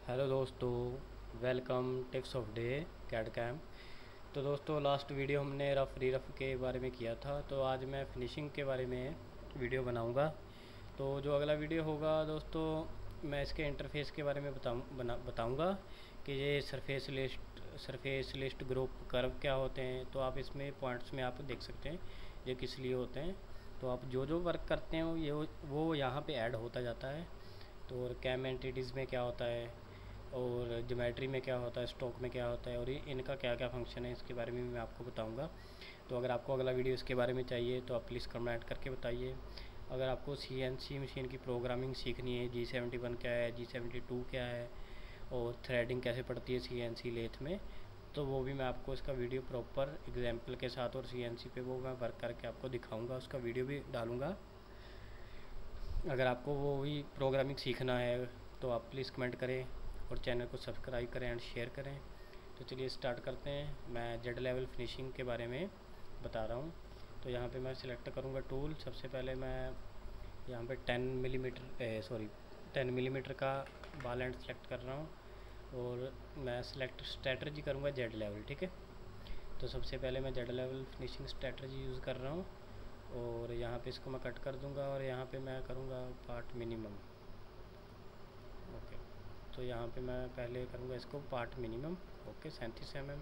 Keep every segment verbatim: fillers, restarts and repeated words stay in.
Hello दोस्तों, welcome tips of day CAD CAM. तो दोस्तों, लास्ट वीडियो हमने रफ़ री रफ़ के बारे में किया था, तो आज मैं फिनिशिंग के बारे में वीडियो बनाऊंगा। तो जो अगला वीडियो होगा दोस्तों, मैं इसके इंटरफेस के बारे में बताऊँ बना बताऊँगा कि ये surface list surface list group curve क्या होते हैं। तो आप इसमें पॉइंट्स में आप देख सकते हैं ये किस लिए होते हैं। तो आप जो जो वर्क करते हैं वो ये वो यहाँ पे ऐड होता जाता है। तो और कैम एंटिटीज़ में क्या होता है, और ज्योमेट्री में क्या होता है, स्टॉक में क्या होता है, और इनका क्या क्या फंक्शन है, इसके बारे में मैं आपको बताऊंगा। तो अगर आपको अगला वीडियो इसके बारे में चाहिए तो आप प्लीज़ कमेंट करके बताइए। अगर आपको सी एन सी मशीन की प्रोग्रामिंग सीखनी है, जी सेवेंटी वन क्या है, जी सेवेंटी टू क्या है, और थ्रेडिंग कैसे पड़ती है सी एन सी लेथ में, तो वो भी मैं आपको इसका वीडियो प्रॉपर एग्जाम्पल के साथ और सी एन सी पे वो मैं वर्क करके आपको दिखाऊँगा, उसका वीडियो भी डालूँगा। अगर आपको वो भी प्रोग्रामिंग सीखना है तो आप प्लीज़ कमेंट करें और चैनल को सब्सक्राइब करें एंड शेयर करें। तो चलिए स्टार्ट करते हैं। मैं जेड लेवल फिनिशिंग के बारे में बता रहा हूँ। तो यहाँ पे मैं सिलेक्ट करूँगा टूल। सबसे पहले मैं यहाँ पे ten millimetre sorry ten millimetre का बाल एंड सेलेक्ट कर रहा हूँ, और मैं सिलेक्ट स्ट्रैटजी करूँगा जेड लेवल। ठीक है, तो सबसे पहले मैं Z level finishing strategy use कर रहा हूँ, और यहाँ पे इसको मैं कट कर दूँगा, और यहाँ पे मैं करूँगा पार्ट मिनिमम। ओके, तो यहाँ पे मैं पहले करूँगा इसको पार्ट मिनिमम। ओके, सैंतीस एम एम।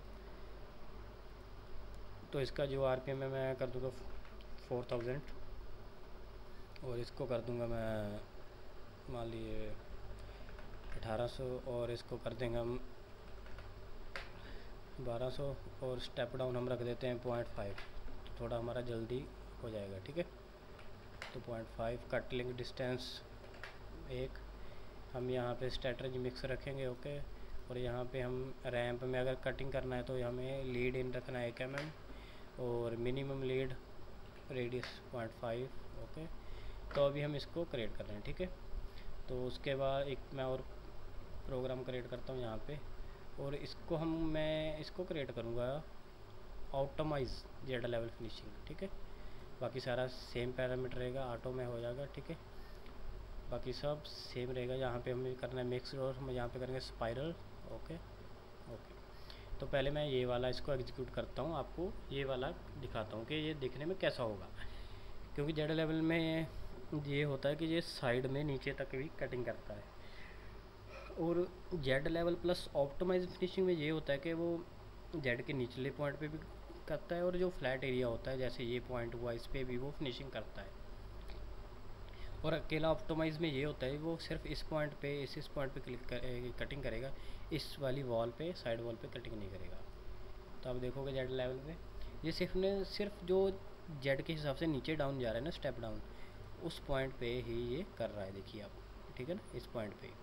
तो इसका जो आर पी एम है मैं कर दूँगा फोर थाउजेंड, और इसको कर दूँगा मैं मान लीजिए अठारह सौ, और इसको कर देंगे हम बारह सौ, और स्टेप डाउन हम रख देते हैं पॉइंट फाइव, तो थोड़ा हमारा जल्दी हो जाएगा। ठीक है, तो point five cut link distance एक, हम यहाँ पे स्ट्रैटजी मिक्स रखेंगे। ओके, और यहाँ पे हम रैंप में अगर कटिंग करना है तो हमें लीड इन रखना है एक एम एम, और minimum lead radius point five. Okay, तो अभी हम इसको क्रिएट कर रहे हैं। ठीक है, तो उसके बाद एक मैं और प्रोग्राम क्रिएट करता हूँ यहाँ पे, और इसको हम मैं इसको क्रिएट करूँगा ऑप्टिमाइज जेड लेवल फिनिशिंग। ठीक है, बाकी सारा सेम पैरामीटर रहेगा, ऑटो में हो जाएगा। ठीक है, बाकी सब सेम रहेगा। यहाँ पे हमें करना है मिक्स, और हम यहाँ पे करेंगे स्पाइरल। ओके ओके, तो पहले मैं ये वाला इसको एग्जीक्यूट करता हूँ, आपको ये वाला दिखाता हूँ कि ये दिखने में कैसा होगा। क्योंकि जेड लेवल में ये होता है कि ये साइड में नीचे तक भी कटिंग करता है, और Z level plus optimise finishing में ये होता है कि वो जेड के निचले पॉइंट पे भी करता है, और जो फ्लैट एरिया होता है जैसे ये पॉइंट हुआ इस पर भी वो फिनिशिंग करता है। और अकेला ऑप्टिमाइज में ये होता है वो सिर्फ इस पॉइंट पे इस इस पॉइंट पे क्लिक कर, कटिंग करेगा, इस वाली वॉल पे साइड वॉल पे कटिंग नहीं करेगा। तो आप देखोगे जेड लेवल पे ये सिर्फ ने सिर्फ जो जेड के हिसाब से नीचे डाउन जा रहा है ना, स्टेप डाउन, उस पॉइंट पे ही ये कर रहा है। देखिए आप, ठीक है ना, इस पॉइंट पे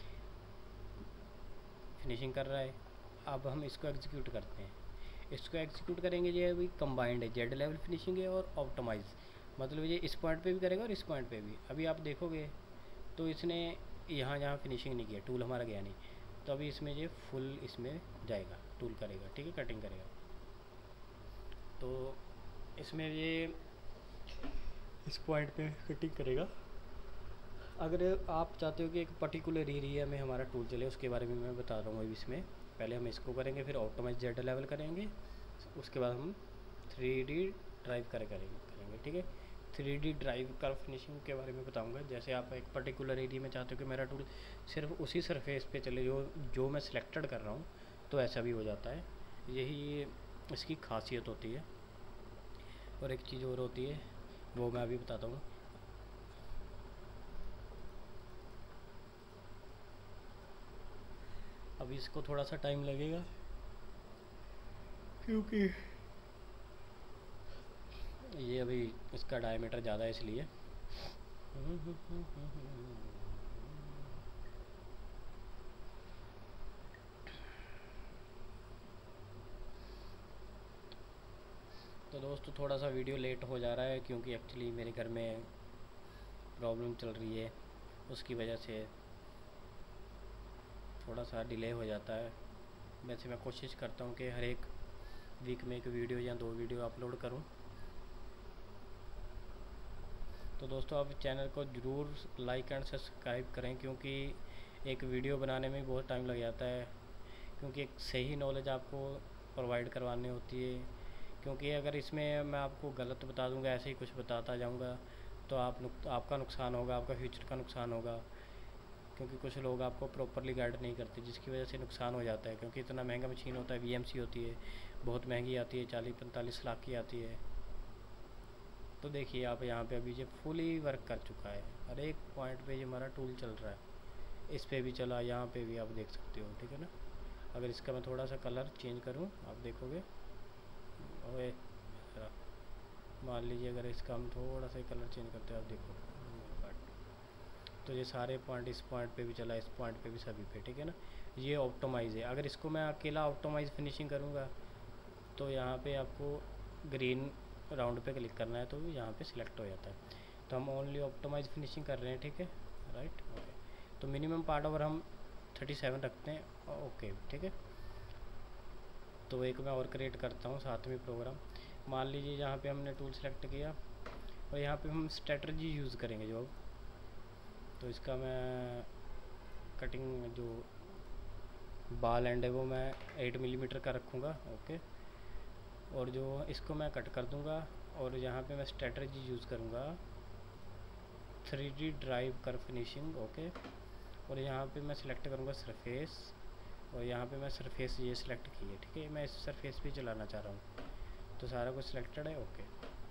फिनिशिंग कर रहा है। अब हम इसको एग्जीक्यूट करते हैं। इसको एग्जीक्यूट करेंगे, ये अभी कंबाइंड है, जेड लेवल फिनिशिंग है और ऑप्टिमाइज, मतलब ये इस पॉइंट पे भी करेगा और इस पॉइंट पे भी। अभी आप देखोगे तो इसने यहाँ जहाँ फिनिशिंग नहीं किया, टूल हमारा गया नहीं, तो अभी इसमें ये फुल इसमें जाएगा, टूल करेगा। ठीक है, कटिंग करेगा। तो इसमें ये इस पॉइंट पे कटिंग करेगा। अगर आप चाहते हो कि एक पर्टिकुलर एरिया में हमारा टूल चले, उसके बारे में मैं बता रहा हूँ अभी। इसमें पहले हम इसको करेंगे, फिर ऑप्टिमाइज जेड लेवल करेंगे, उसके बाद हम थ्री डी ड्राइव कर करेंगे करेंगे ठीक है, थ्री डी ड्राइव कर फिनिशिंग के बारे में बताऊंगा। जैसे आप एक पर्टिकुलर एरिया में चाहते हो कि मेरा टूल सिर्फ उसी सरफेस पे चले जो जो मैं सिलेक्टेड कर रहा हूँ, तो ऐसा भी हो जाता है। यही इसकी खासियत होती है। और एक चीज़ और होती है, वो मैं अभी बताता हूँ। अभी इसको थोड़ा सा टाइम लगेगा क्योंकि ये अभी इसका डायमीटर ज़्यादा है इसलिए। तो दोस्तों, थोड़ा सा वीडियो लेट हो जा रहा है क्योंकि एक्चुअली मेरे घर में प्रॉब्लम चल रही है, उसकी वजह से थोड़ा सा डिले हो जाता है। वैसे मैं कोशिश करता हूँ कि हर एक वीक में एक वीडियो या दो वीडियो अपलोड करूँ। तो दोस्तों, आप चैनल को ज़रूर लाइक एंड सब्सक्राइब करें, क्योंकि एक वीडियो बनाने में बहुत टाइम लग जाता है, क्योंकि एक सही नॉलेज आपको प्रोवाइड करवानी होती है। क्योंकि अगर इसमें मैं आपको गलत बता दूंगा, ऐसे ही कुछ बताता जाऊंगा, तो आप नुक, आपका नुकसान होगा, आपका फ्यूचर का नुकसान होगा। क्योंकि कुछ लोग आपको प्रॉपरली गाइड नहीं करते, जिसकी वजह से नुकसान हो जाता है। क्योंकि इतना महंगा मशीन होता है, वीएमसी होती है, बहुत महंगी आती है, चालीस पैंतालीस लाख की आती है। तो देखिए आप यहाँ पे अभी ये फुली वर्क कर चुका है, हर एक पॉइंट पे ये हमारा टूल चल रहा है। इस पे भी चला, यहाँ पे भी आप देख सकते हो, ठीक है ना। अगर इसका मैं थोड़ा सा कलर चेंज करूँ, आप देखोगे, ओए मान लीजिए अगर इसका हम थोड़ा सा कलर चेंज करते हैं, आप देखो, तो ये सारे पॉइंट इस पॉइंट पे भी चला, इस पॉइंट पे भी, सभी पे, ठीक है ना। ये ऑप्टिमाइज़ है। अगर इसको मैं अकेला ऑप्टिमाइज़ फिनिशिंग करूँगा, तो यहाँ पे आपको ग्रीन राउंड पे क्लिक करना है, तो यहाँ पे सिलेक्ट हो जाता है। तो हम ओनली ऑप्टिमाइज़ फिनिशिंग कर रहे हैं, ठीक है, राइट, ओके। तो मिनिमम पार्ट ओवर हम थर्टी सेवन रखते हैं, ओके, ठीक है। तो एक मैं और क्रिएट करता हूँ साथ में प्रोग्राम। मान लीजिए यहाँ पे हमने टूल सेलेक्ट किया, और यहाँ पे हम स्ट्रेटजी यूज़ करेंगे जो, तो इसका मैं कटिंग जो बाल एंड है वो मैं एट मिलीमीटर का रखूँगा, ओके। और जो इसको मैं कट कर दूँगा, और यहाँ पे मैं स्ट्रेटजी यूज़ करूँगा थ्री डी ड्राइव कर फिनिशिंग, ओके। और यहाँ पे मैं सिलेक्ट करूँगा सरफेस, और यहाँ पे मैं सरफेस ये सिलेक्ट की है, ठीक है। मैं इस सरफेस पे चलाना चाह रहा हूँ, तो सारा कुछ सिलेक्टेड है, ओके।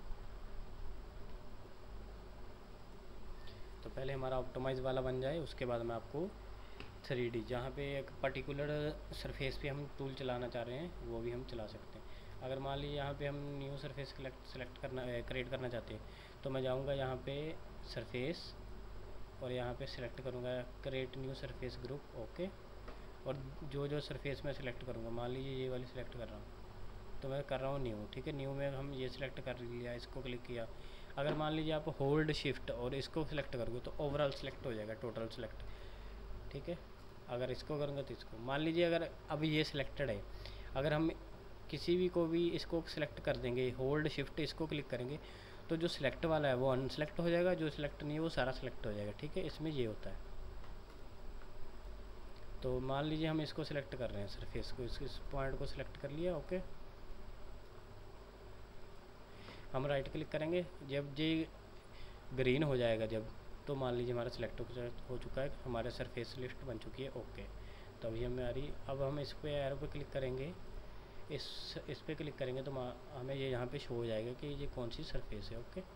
तो पहले हमारा ऑप्टिमाइज़ वाला बन जाए, उसके बाद मैं आपको थ्री डी जहाँ पे एक पर्टिकुलर सरफेस पे हम टूल चलाना चाह रहे हैं, वो भी हम चला सकते हैं। अगर मान लीजिए यहाँ पे हम न्यू सरफेस सेलेक्ट सेलेक्ट करना क्रिएट करना चाहते हैं, तो मैं जाऊँगा यहाँ पे सरफेस, और यहाँ पे सिलेक्ट करूँगा create new surface group, okay. और जो जो सरफेस मैं सिलेक्ट करूँगा, मान लीजिए ये वाली सिलेक्ट कर रहा हूँ, तो मैं कर रहा हूँ न्यू, ठीक है। न्यू में हम ये सिलेक्ट कर लिया, इसको क्लिक किया। अगर मान लीजिए आप होल्ड शिफ्ट और इसको सिलेक्ट करोगे, तो ओवरऑल सिलेक्ट हो जाएगा, टोटल सिलेक्ट, ठीक है। अगर इसको करूँगा तो इसको, मान लीजिए अगर अभी ये सिलेक्टेड है, अगर हम किसी भी को भी इसको सिलेक्ट कर देंगे, होल्ड शिफ्ट इसको क्लिक करेंगे, तो जो सिलेक्ट वाला है वो अनसिलेक्ट हो जाएगा, जो सिलेक्ट नहीं है वो सारा सिलेक्ट हो जाएगा, ठीक है। इसमें ये होता है। तो मान लीजिए हम इसको सिलेक्ट कर रहे हैं, सरफेस को, इस, इस पॉइंट को सिलेक्ट कर लिया, ओके। हम राइट क्लिक करेंगे, जब ये ग्रीन हो जाएगा जब, तो मान लीजिए हमारा सिलेक्ट हो चुका है, हमारे सरफेस लिस्ट बन चुकी है, ओके। तो अभी हमें आ रही, अब हम इस पे एरो पे क्लिक करेंगे, इस इस पे क्लिक करेंगे, तो हमें ये यहाँ पे शो हो जाएगा कि ये कौन सी सरफेस है, ओके।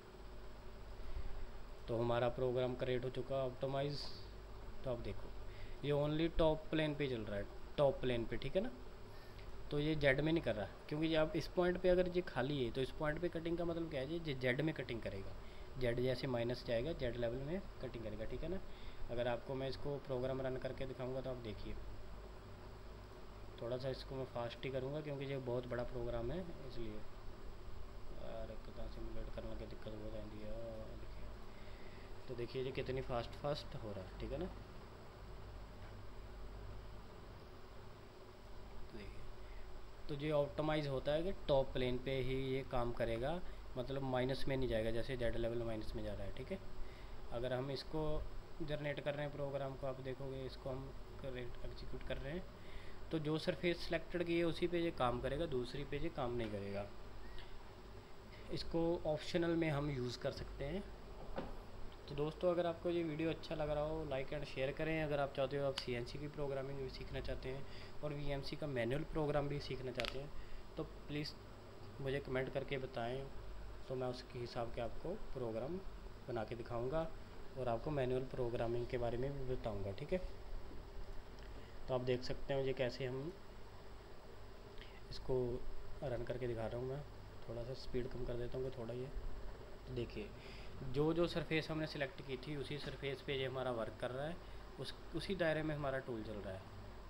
तो हमारा प्रोग्राम क्रिएट हो चुका ऑप्टिमाइज। तो आप देखो ये ओनली टॉप प्लेन पे चल रहा है, टॉप प्लेन पे, ठीक है ना। तो ये जेड में नहीं कर रहा, क्योंकि आप इस पॉइंट पे अगर ये खाली है, तो इस पॉइंट पे कटिंग का मतलब क्या है, ये जेड में कटिंग करेगा, जेड जैसे माइनस जाएगा, जेड लेवल में कटिंग करेगा, ठीक है ना। अगर आपको मैं इसको प्रोग्राम रन करके दिखाऊंगा, तो आप देखिए, थोड़ा सा इसको मैं फास्ट ही करूँगा, क्योंकि ये बहुत बड़ा प्रोग्राम है, इसलिए यार कितना सिमुलेट करने की दिक्कत बहुत आती है। देखिए, तो देखिए ये कितनी फास्ट फास्ट हो रहा है, ठीक है ना। तो ये ऑप्टिमाइज़ होता है कि टॉप प्लेन पे ही ये काम करेगा, मतलब माइनस में नहीं जाएगा, जैसे जेड लेवल माइनस में जा रहा है, ठीक है। अगर हम इसको जनरेट कर रहे हैं प्रोग्राम को, आप देखोगे इसको हम एग्जीक्यूट कर रहे हैं, तो जो सरफेस सिलेक्टेड की है उसी पे ये काम करेगा, दूसरी पे ये काम नहीं करेगा। इसको ऑप्शनल में हम यूज़ कर सकते हैं। तो दोस्तों अगर आपको ये वीडियो अच्छा लग रहा हो, लाइक एंड शेयर करें। अगर आप चाहते हो आप सीएनसी की प्रोग्रामिंग भी सीखना चाहते हैं और वीएमसी का मैनुअल प्रोग्राम भी सीखना चाहते हैं, तो प्लीज़ मुझे कमेंट करके बताएं, तो मैं उसके हिसाब के आपको प्रोग्राम बना के दिखाऊंगा और आपको मैनुअल प्रोग्रामिंग के बारे में भी बताऊंगा, ठीक है। तो आप देख सकते हैं ये कैसे हम इसको रन करके दिखा रहा हूँ। मैं थोड़ा सा स्पीड कम कर देता हूँ, थोड़ा ये, तो देखिए जो जो सरफेस हमने सेलेक्ट की थी उसी सरफेस पे ये हमारा वर्क कर रहा है, उस उसी दायरे में हमारा टूल चल रहा है।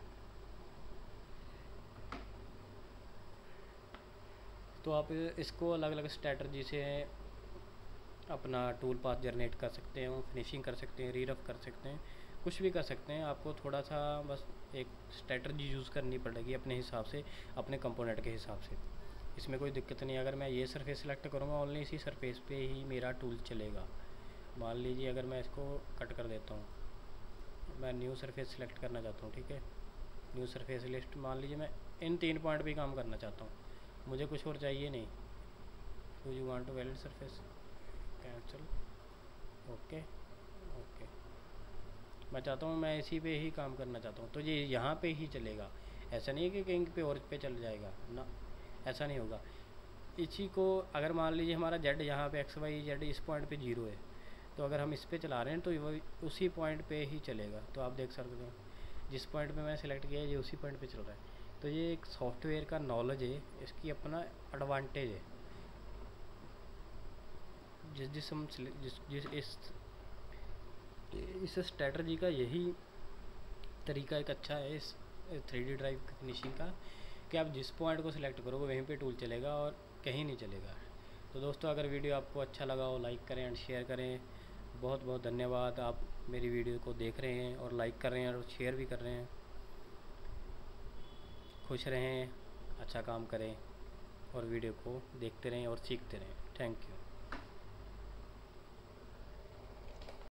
तो आप इसको अलग अलग स्ट्रैटजी से अपना टूल पाथ जनरेट कर सकते हैं, फिनिशिंग कर सकते हैं, रीरफ कर सकते हैं, कुछ भी कर सकते हैं। आपको थोड़ा सा बस एक स्ट्रैटजी यूज़ करनी पड़ेगी अपने हिसाब से, अपने कंपोनेंट के हिसाब से। इसमें कोई दिक्कत नहीं है। अगर मैं ये सरफेस सेलेक्ट करूँगा, ओनली इसी सरफेस पे ही मेरा टूल चलेगा। मान लीजिए अगर मैं इसको कट कर देता हूँ, मैं न्यू सरफेस सेलेक्ट करना चाहता हूँ, ठीक है। न्यू सरफेस लिस्ट, मान लीजिए मैं इन तीन पॉइंट पे काम करना चाहता हूँ, मुझे कुछ और चाहिए नहीं। Do you want to valid surface, cancel, okay okay. मैं चाहता हूँ मैं इसी पे ही काम करना चाहता हूँ, तो ये यहाँ पे ही चलेगा। ऐसा नहीं है कि कहीं पे और पे चल जाएगा ना, ऐसा नहीं होगा। इसी को अगर मान लीजिए हमारा जेड यहाँ पे एक्स वाई जेड इस पॉइंट पे जीरो है, तो अगर हम इस पे चला रहे हैं तो वो उसी पॉइंट पे ही चलेगा। तो आप देख सकते हो जिस पॉइंट पे मैंने सेलेक्ट किया है ये उसी पॉइंट पे चल रहा है। तो ये एक सॉफ्टवेयर का नॉलेज है, इसकी अपना एडवांटेज है। जिस जिस हम जिस जिस इस इस स्ट्रेटजी का यही तरीका एक अच्छा है इस थ्री डी ड्राइव फिनिशिंग का, कि आप जिस पॉइंट को सिलेक्ट करोगे वहीं पे टूल चलेगा और कहीं नहीं चलेगा। तो दोस्तों अगर वीडियो आपको अच्छा लगा हो लाइक करें एंड शेयर करें। बहुत बहुत धन्यवाद, आप मेरी वीडियो को देख रहे हैं और लाइक कर रहे हैं और शेयर भी कर रहे हैं। खुश रहें, अच्छा काम करें और वीडियो को देखते रहें और सीखते रहें। Thank you.